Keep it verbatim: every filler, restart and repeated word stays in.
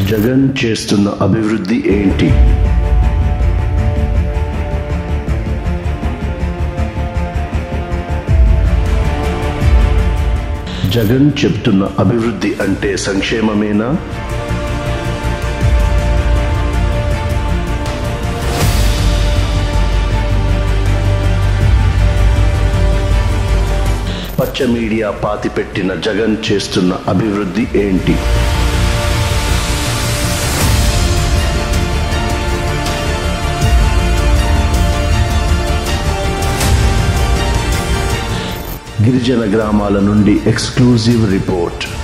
జగన్ చేస్తున్న అభివృద్ధి ఏంటి? జగన్ చెప్తున్న అభివృద్ధి అంటే సంక్షేమమేనా? పచ్చ మీడియా పాతిపెట్టిన జగన్ చేస్తున్న అభివృద్ధి ఏంటి? గిరిజన గ్రామాల నుండి ఎక్స్క్లూజివ్ రిపోర్ట్.